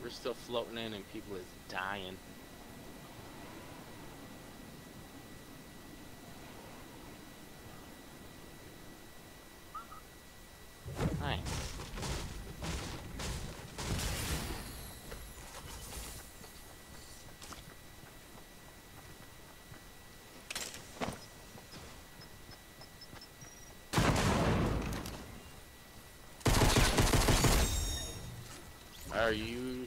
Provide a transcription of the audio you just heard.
river's still floating in and people is dying. Nice. Are you